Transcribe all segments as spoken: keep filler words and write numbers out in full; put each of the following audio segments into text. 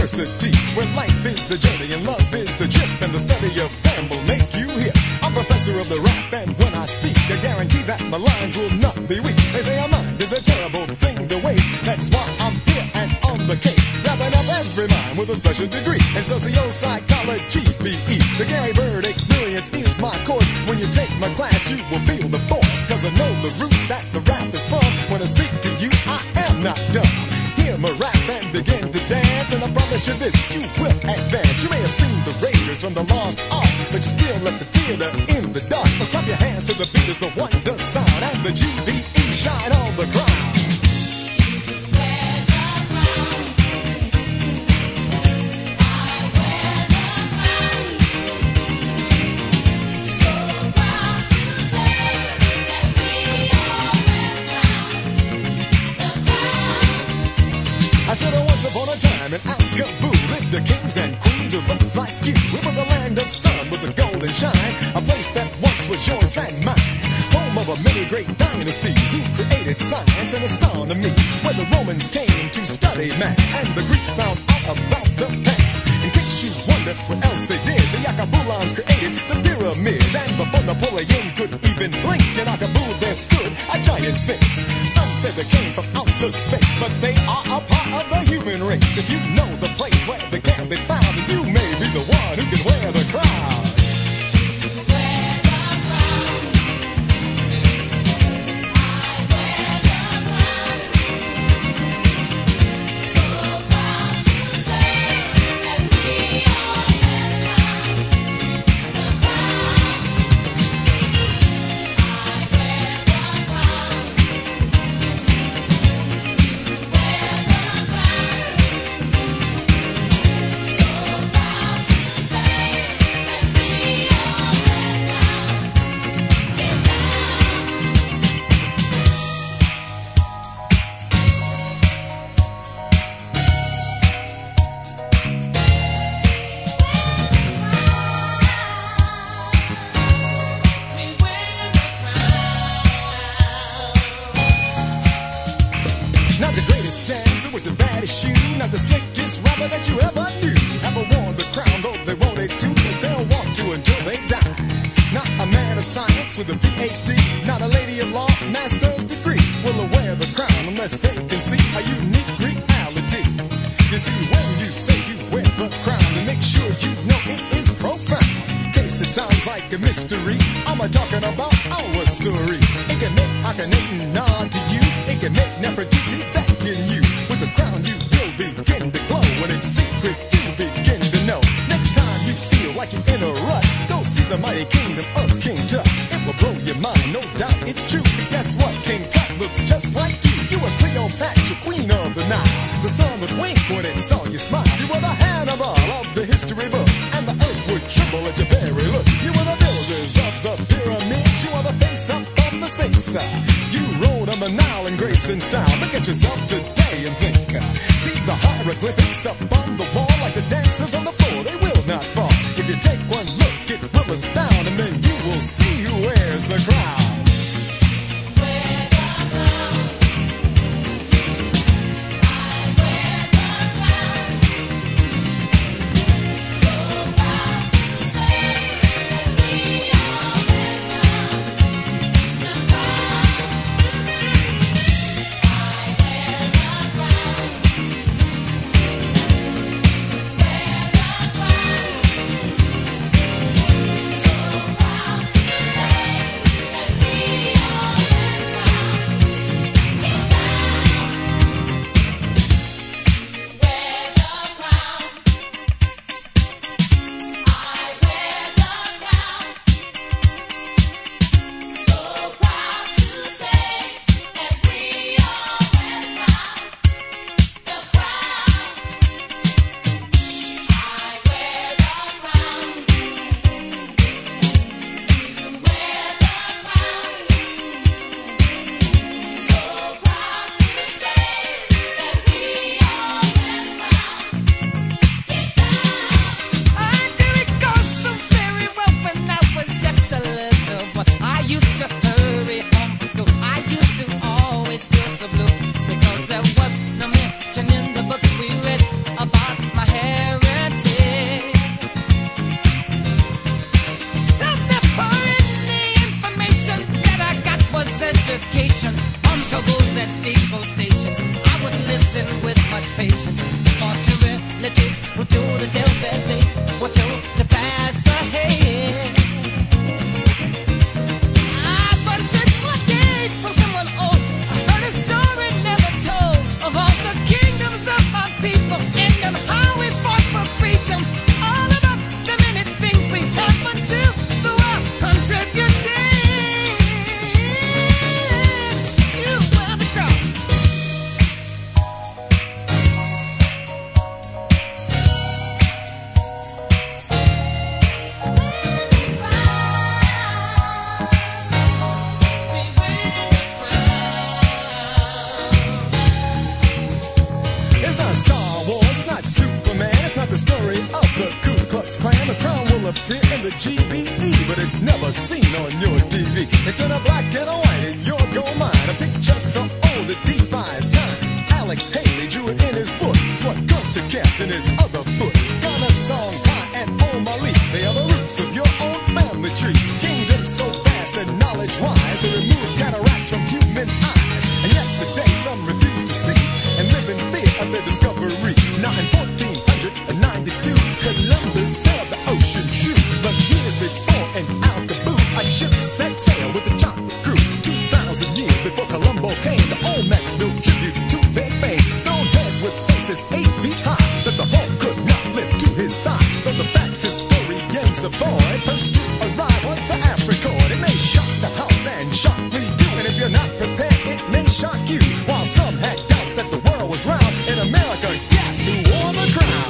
university, where life is the journey and love is the trip, and the study of them will make you hip. I'm professor of the rap, and when I speak, I guarantee that my lines will not be weak. They say a mind is a terrible thing to waste. That's why I'm here and on the case, wrapping up every mind with a special degree in socio-psychology, B E. The Gary Bird experience is my course. When you take my class, you will feel the force, cause I know the roots that the rap is from. When I speak to you, I am not dumb. Hear my rap and begin to dance, and I promise you this, you will advance. You may have seen the Raiders from the Lost Ark, but you still left the theater in the dark. So clap your hands to the beat as the wonder sound, and the G B E shine on the crowd. I said oh, once upon a time in Al-Kabul lived the kings and queens who looked like you. It was a land of sun with a golden shine, a place that once was yours and mine, home of a many great dynasties who created science and astronomy, where the Romans came to study math and the Greeks found out about the path. In case you wonder what else they did, the Yakabulans created the pyramids, and before Napoleon could even blink, in Akabul there stood a giant sphinx. Some say they came from outer space, but they are a part of the human race. If you know the place where they can be found, you may be the one who can wear the crown. Not the greatest dancer with the baddest shoe, not the slickest rapper that you ever knew. Ever worn the crown, though they wanted to, but they'll want to until they die. Not a man of science with a P H D, not a lady of law, master's degree, will wear the crown unless they can see a unique reality. You see, when you say you wear the crown, then make sure you know it is profound. In case it sounds like a mystery, I'm a talking about our story. It can make Akhenaten nod to you, it can make Nefertiti beckon you. With the crown you will begin to glow, when it's secret you begin to know. Next time you feel like you're in a rut, go see the mighty kingdom of King Tut. It will blow your mind, no doubt it's true, 'cause guess what? King Tut looks just like you. You were Cleopatra, queen of the Nile. The sun would wink when it saw you smile. You were the Hannibal of the history book, and the earth would tremble at your very look. You were the builders of the pyramids, you are the face up of the Sphinx. You rode on the Nile in grace and style. Look at yourself today and think. See the hieroglyphics up on the wall, like the dancers on the floor, they will not fall. If you take one look, it will astound, and then you will see who wears the crown. Klux Klan, the crown will appear in the G B E, but it's never seen on your T V. It's in a black and a white in your gold mine, a picture so old it defies time. Alex Haley drew it in his book. It's what Gunter kept in his other book. Ghana Song, Kai, and Omali, they are the roots of your own family tree. Kingdom so vast and knowledge-wise, they remove cataracts from human eyes. And yet today some refuse to see and live in fear of their discovery. Now in fourteen ninety-two, Columbus sailed the ocean true. But years before in Alcaboo, a ship set sail with the chocolate crew. Two thousand years before Columbo came, the Olmecs built tributes to their fame. Stone heads with faces eight feet high, that the Hulk could not lift to his thigh. Though the facts historians avoid, first to arrive was the Africord. It may shock the house and shock we do, and if you're not prepared, it may shock you. While some had doubts that the world was round, in America, guess who wore the crown?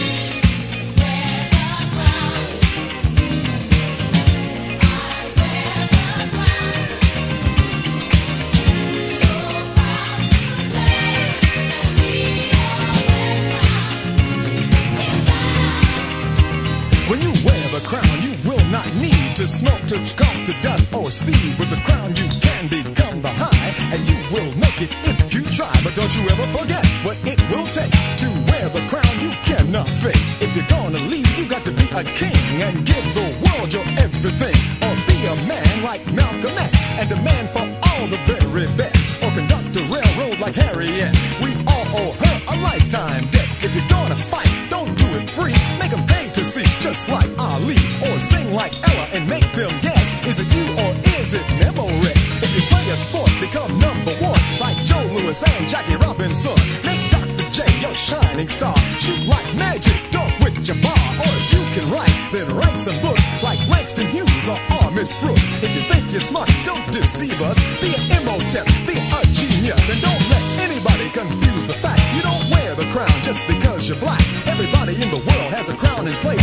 When you wear the crown, you will not need to smoke to cough to dust or speed. With the crown, you can become the high, and you will make it if you try. But don't you ever forget what it will take to wear the crown. You cannot fake. If you're gonna leave, you got to be a king and give the world your everything. Or be a man like Malcolm X and demand for all the very best. Or conduct a railroad like Harriet. We all owe her a lifetime debt. If you're gonna fight, don't do it free. Make them pay to see, just like Ali. Or sing like Ella and make them guess. Is it you or is it Memorex? If you play a sport, become number one, like Joe Louis and Jackie Robinson. Make Doctor J your shining star. Shoot like magic, dunk with Jabbar. Or if you can write, then write some books like Langston Hughes or R. Miss Brooks. If you think you're smart, don't deceive us. Be an Imhotep, be a genius, and don't let anybody confuse the fact you don't wear the crown just because you're black. Everybody in the world has a crown in place.